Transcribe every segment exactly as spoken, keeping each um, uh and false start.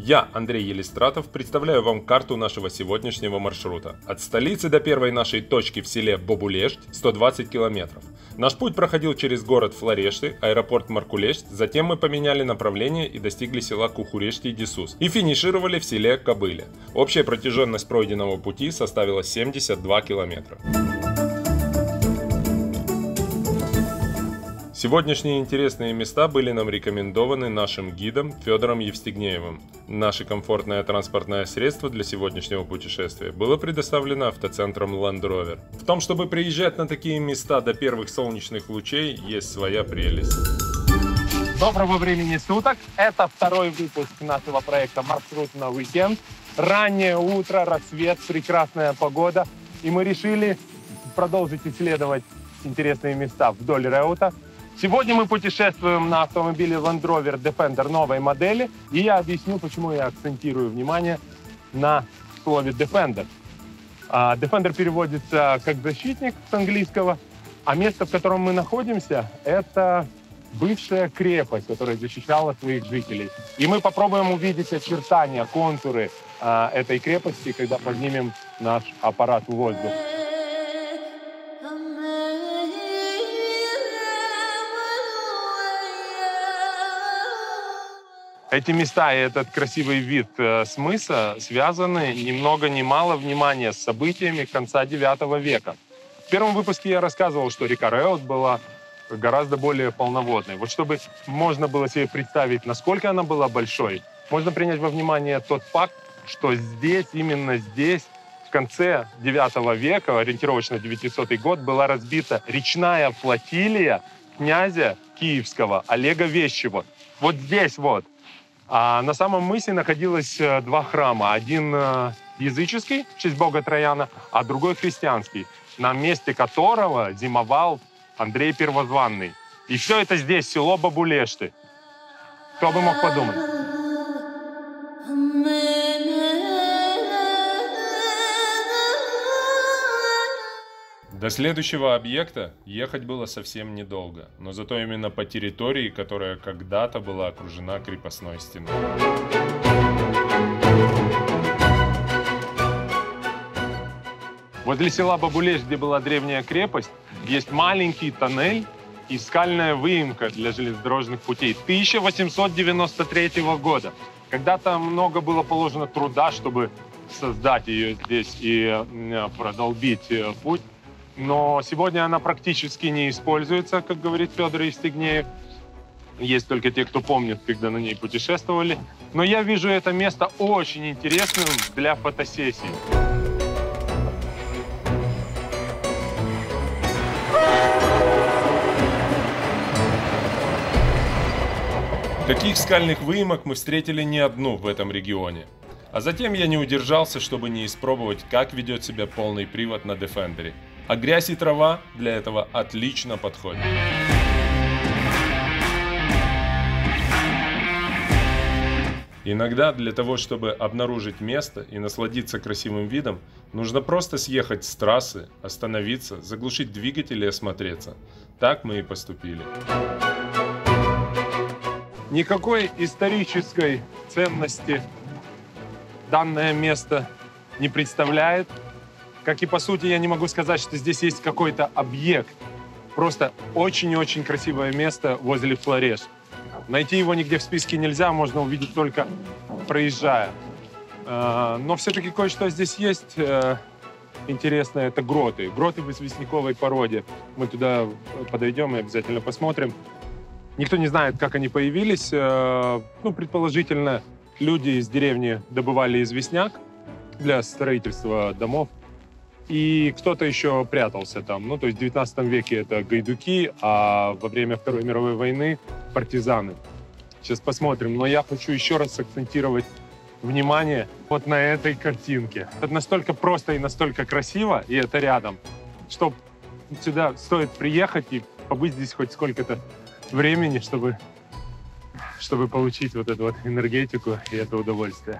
Я, Андрей Елистратов, представляю вам карту нашего сегодняшнего маршрута. От столицы до первой нашей точки в селе Бобулешт сто двадцать километров. Наш путь проходил через город Флорешты, аэропорт Маркулешт, затем мы поменяли направление и достигли села Кухурешти-Дисус и финишировали в селе Кобыле. Общая протяженность пройденного пути составила семьдесят два километра. Сегодняшние интересные места были нам рекомендованы нашим гидом Федором Евстигнеевым. Наше комфортное транспортное средство для сегодняшнего путешествия было предоставлено автоцентром Land Rover. В том, чтобы приезжать на такие места до первых солнечных лучей, есть своя прелесть. Доброго времени суток! Это второй выпуск нашего проекта «Маршрут на уикенд». Раннее утро, рассвет, прекрасная погода. И мы решили продолжить исследовать интересные места вдоль Реута. Сегодня мы путешествуем на автомобиле Land Rover Defender новой модели, и я объясню, почему я акцентирую внимание на слове Defender. Defender переводится как «защитник» с английского, а место, в котором мы находимся, это бывшая крепость, которая защищала своих жителей. И мы попробуем увидеть очертания, контуры этой крепости, когда поднимем наш аппарат в воздух. Эти места и этот красивый вид э, с мыса связаны ни много ни мало внимания с событиями конца девятого века. В первом выпуске я рассказывал, что река Реут была гораздо более полноводной. Вот чтобы можно было себе представить, насколько она была большой, можно принять во внимание тот факт, что здесь, именно здесь, в конце девятого века, ориентировочно девятисотый год, была разбита речная флотилия князя Киевского Олега Вещего. Вот здесь вот. А на самом мысе находилось два храма. Один языческий, в честь бога Трояна, а другой христианский, на месте которого зимовал Андрей Первозванный. И все это здесь, село Бобулешты. Кто бы мог подумать? До следующего объекта ехать было совсем недолго, но зато именно по территории, которая когда-то была окружена крепостной стеной. Возле села Бобулешт, где была древняя крепость, есть маленький тоннель и скальная выемка для железнодорожных путей тысяча восемьсот девяносто третьего года. Когда-то много было положено труда, чтобы создать ее здесь и продолбить путь. Но сегодня она практически не используется, как говорит Федор Евстигнеев. Есть только те, кто помнит, когда на ней путешествовали. Но я вижу это место очень интересным для фотосессий. Таких скальных выемок мы встретили не одну в этом регионе. А затем я не удержался, чтобы не испробовать, как ведет себя полный привод на Defender. А грязь и трава для этого отлично подходят. Иногда для того, чтобы обнаружить место и насладиться красивым видом, нужно просто съехать с трассы, остановиться, заглушить двигатель и осмотреться. Так мы и поступили. Никакой исторической ценности данное место не представляет. Как и по сути, я не могу сказать, что здесь есть какой-то объект. Просто очень-очень красивое место возле Флорешт. Найти его нигде в списке нельзя, можно увидеть только проезжая. Но все-таки кое-что здесь есть интересное. Это гроты. Гроты в известняковой породе. Мы туда подойдем и обязательно посмотрим. Никто не знает, как они появились. Ну, предположительно, люди из деревни добывали известняк для строительства домов. И кто-то еще прятался там. Ну, то есть в девятнадцатом веке это гайдуки, а во время Второй мировой войны партизаны. Сейчас посмотрим. Но я хочу еще раз акцентировать внимание вот на этой картинке. Это настолько просто и настолько красиво, и это рядом, что сюда стоит приехать и побыть здесь хоть сколько-то времени, чтобы, чтобы получить вот эту вот энергетику и это удовольствие.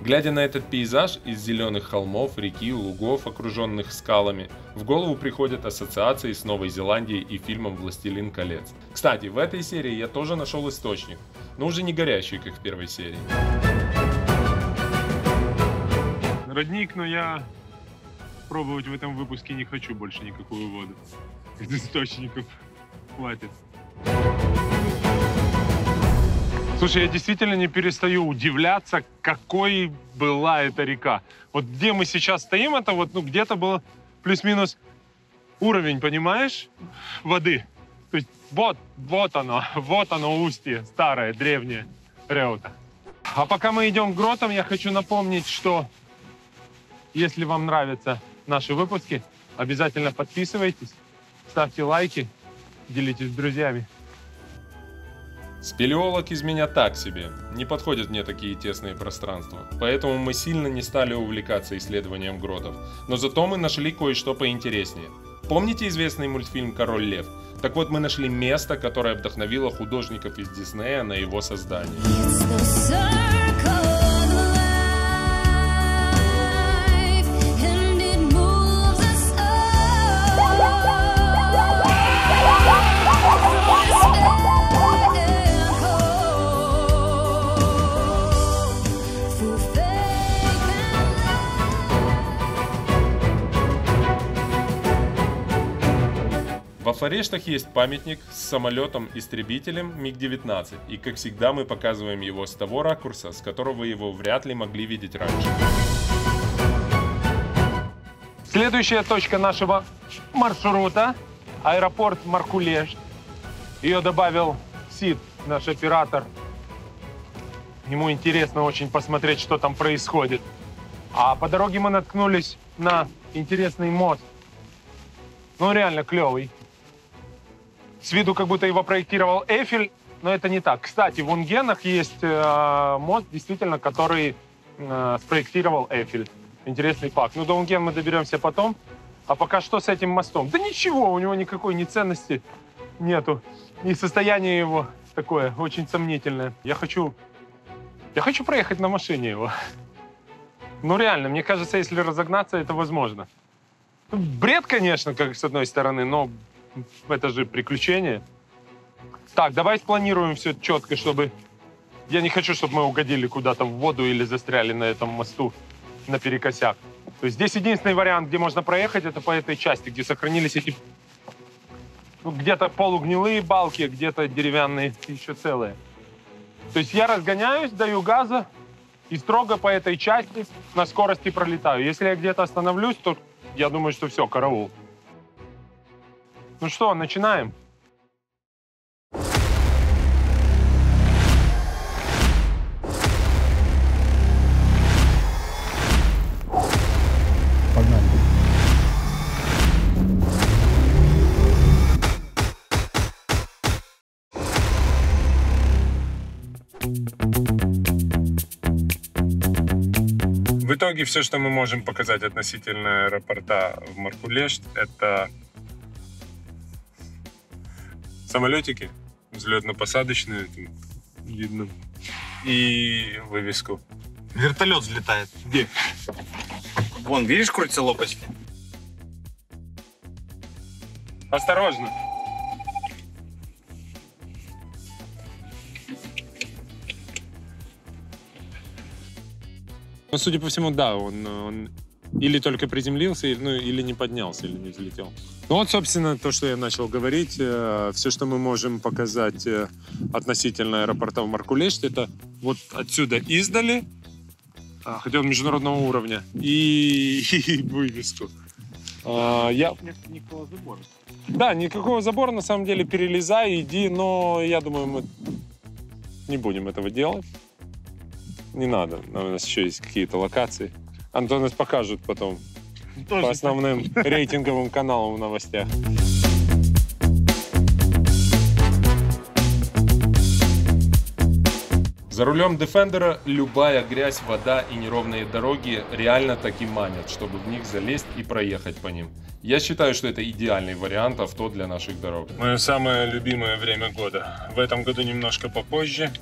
Глядя на этот пейзаж из зеленых холмов, реки, лугов, окруженных скалами, в голову приходят ассоциации с Новой Зеландией и фильмом «Властелин колец». Кстати, в этой серии я тоже нашел источник, но уже не горящий, как в первой серии. Родник, но я пробовать в этом выпуске не хочу больше никакую воду. Из источников хватит. Слушай, я действительно не перестаю удивляться, какой была эта река. Вот где мы сейчас стоим, это вот, ну, где-то было плюс-минус уровень, понимаешь, воды. То есть вот, вот оно, вот оно устье, старое, древнее Реута. А пока мы идем к гротам, я хочу напомнить, что если вам нравятся наши выпуски, обязательно подписывайтесь, ставьте лайки, делитесь с друзьями. Спелеолог из меня так себе, не подходят мне такие тесные пространства, поэтому мы сильно не стали увлекаться исследованием гротов, но зато мы нашли кое-что поинтереснее. Помните известный мультфильм «Король лев»? Так вот, мы нашли место, которое вдохновило художников из Диснея на его создание. Во Флорештах есть памятник с самолетом-истребителем миг девятнадцать, и как всегда мы показываем его с того ракурса, с которого вы его вряд ли могли видеть раньше. Следующая точка нашего маршрута – аэропорт Маркулешт. Ее добавил Сид, наш оператор. Ему интересно очень посмотреть, что там происходит. А по дороге мы наткнулись на интересный мост. Ну, реально клевый. С виду, как будто его проектировал Эйфель, но это не так. Кстати, в Унгенах есть э, мост, действительно, который э, спроектировал Эйфель. Интересный факт. Ну, до Унген мы доберемся потом. А пока что с этим мостом? Да ничего, у него никакой ни ценности нету. И состояние его такое, очень сомнительное. Я хочу... Я хочу проехать на машине его. Ну, реально, мне кажется, если разогнаться, это возможно. Бред, конечно, как с одной стороны, но это же приключение. Так, давай спланируем все четко, чтобы... Я не хочу, чтобы мы угодили куда-то в воду или застряли на этом мосту наперекосяк. То есть здесь единственный вариант, где можно проехать, это по этой части, где сохранились эти... Ну, где-то полугнилые балки, где-то деревянные еще целые. То есть я разгоняюсь, даю газа и строго по этой части на скорости пролетаю. Если я где-то остановлюсь, то я думаю, что все, караул. Ну что, начинаем? Погнали. В итоге все, что мы можем показать относительно аэропорта в Маркулешт, это самолетики, взлетно-посадочные, видно, и вывеску. Вертолет взлетает. Где? Вон, видишь, крутится лопасть? Осторожно. Ну, судя по всему, да, он, он или только приземлился, или, ну, или не поднялся, или не взлетел. Ну вот, собственно, то, что я начал говорить. Э, все, что мы можем показать э, относительно аэропорта в Маркулешт, это вот отсюда издали, э, хотя он международного уровня, и, и вывеску. Э, я... Нет никакого забора. Да, никакого забора, на самом деле, перелезай, иди, но я думаю, мы не будем этого делать. Не надо, у нас еще есть какие-то локации. Антон нас покажут потом тоже по основным рейтинговым каналам в новостях. За рулем Defender любая грязь, вода и неровные дороги реально таки манят, чтобы в них залезть и проехать по ним. Я считаю, что это идеальный вариант авто для наших дорог. Мое самое любимое время года. В этом году немножко попозже.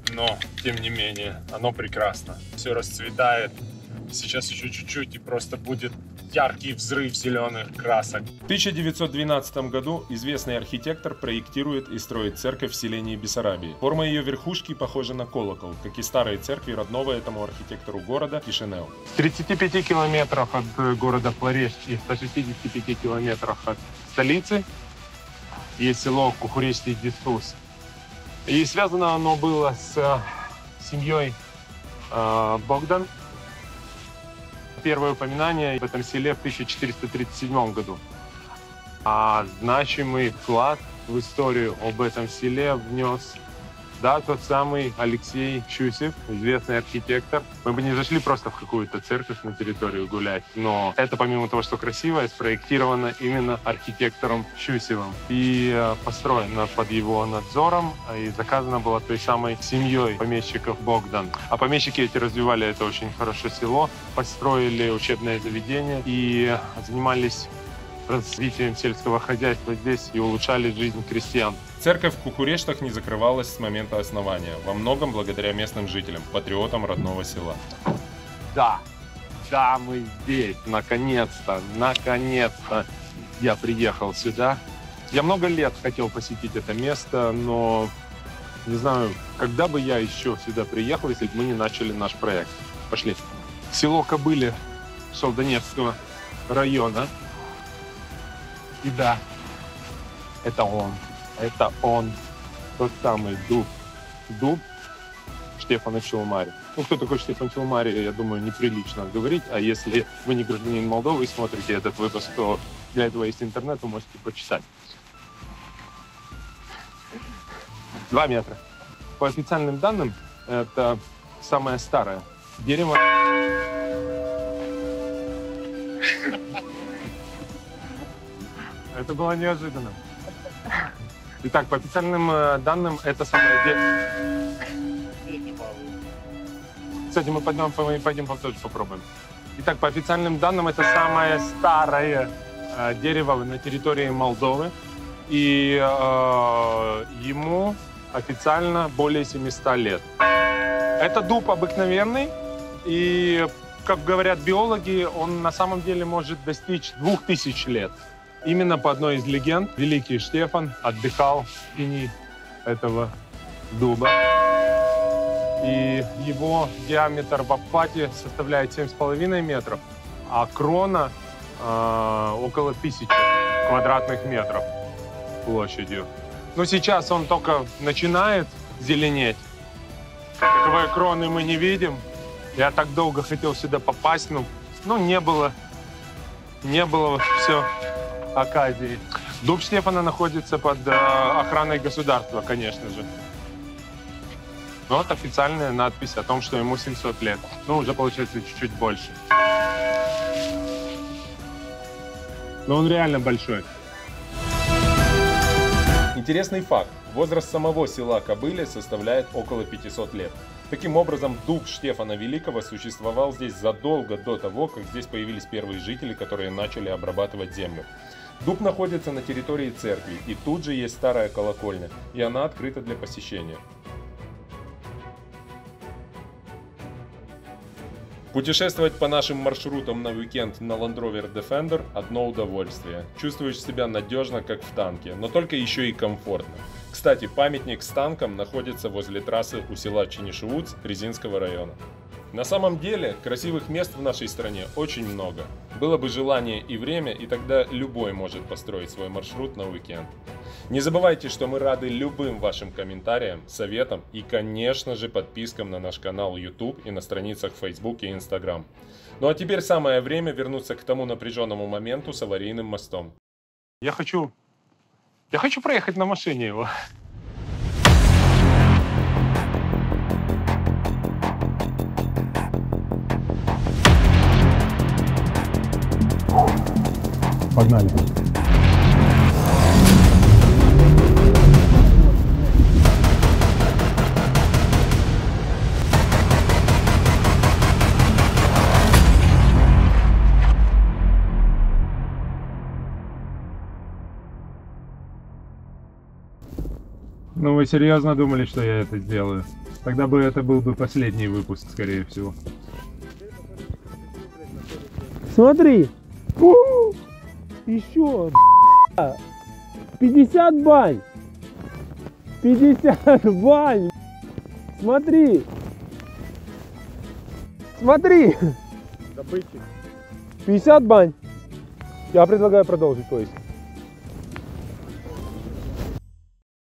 но, тем не менее, оно прекрасно. Все расцветает. Сейчас еще чуть-чуть и просто будет яркий взрыв зеленых красок. В тысяча девятьсот двенадцатом году известный архитектор проектирует и строит церковь в селении Бессарабии. Форма ее верхушки похожа на колокол, как и старые церкви родного этому архитектору города Кишинев. В тридцати пяти километрах от города Флорешт и в ста шестидесяти пяти километрах от столицы есть село Кухуречный-Дисус. И связано оно было с семьей э, Богдан. Первое упоминание в этом селе в тысяча четыреста тридцать седьмом году. А значимый вклад в историю об этом селе внес, да, тот самый Алексей Щусев, известный архитектор. Мы бы не зашли просто в какую-то церковь на территорию гулять, но это, помимо того, что красивое, спроектировано именно архитектором Щусевым и построено под его надзором, и заказано было той самой семьей помещиков Богдан. А помещики эти развивали это очень хорошо село, построили учебное заведение и занимались развитием сельского хозяйства здесь и улучшали жизнь крестьян. Церковь в Кухурештах не закрывалась с момента основания, во многом благодаря местным жителям, патриотам родного села. Да, да, мы здесь, наконец-то, наконец-то я приехал сюда. Я много лет хотел посетить это место, но не знаю, когда бы я еще сюда приехал, если бы мы не начали наш проект. Пошли. Село Кобыли Солдонецкого района. И да, это он, это он, тот самый дуб, дуб Штефана Чалмари. Ну, кто такой Штефан Чалмари, я думаю, неприлично говорить, а если вы не гражданин Молдовы и смотрите этот выпуск, то для этого есть интернет, вы можете почитать. Два метра. По официальным данным, это самое старое дерево. Это было неожиданно. Итак, по официальным данным, это самое дерево. Кстати, мы пойдем, мы пойдем тоже попробуем. Итак, по официальным данным, это самое старое э, дерево на территории Молдовы. И э, ему официально более семисот лет. Это дуб обыкновенный. И, как говорят биологи, он на самом деле может достичь двух тысяч лет. Именно по одной из легенд великий Штефан отдыхал в тени этого дуба. И его диаметр в обхвате составляет семь с половиной метров, а крона э, около тысячи квадратных метров площадью. Но сейчас он только начинает зеленеть. Таковой кроны мы не видим. Я так долго хотел сюда попасть, но ну, не было, не было все оказии. Дуб Штефана находится под э, охраной государства, конечно же. Вот официальная надпись о том, что ему семьсот лет. Ну, уже получается чуть-чуть больше. Но он реально большой. Интересный факт. Возраст самого села Кобыли составляет около пятисот лет. Таким образом, дуб Штефана Великого существовал здесь задолго до того, как здесь появились первые жители, которые начали обрабатывать землю. Дуб находится на территории церкви, и тут же есть старая колокольня, и она открыта для посещения. Путешествовать по нашим маршрутам на уикенд на Land Rover Defender – одно удовольствие. Чувствуешь себя надежно, как в танке, но только еще и комфортно. Кстати, памятник с танком находится возле трассы у села Чинишевуц Резинского района. На самом деле, красивых мест в нашей стране очень много. Было бы желание и время, и тогда любой может построить свой маршрут на уикенд. Не забывайте, что мы рады любым вашим комментариям, советам и, конечно же, подпискам на наш канал YouTube и на страницах Facebook и Instagram. Ну а теперь самое время вернуться к тому напряженному моменту с аварийным мостом. Я хочу... Я хочу проехать на машине его. Погнали. Ну вы серьезно думали, что я это сделаю? Тогда бы это был бы последний выпуск, скорее всего. Смотри. У-у-у. Еще. пятьдесят бань. пятьдесят бань. Смотри. Смотри. Добытчик. пятьдесят бань. Я предлагаю продолжить поиск.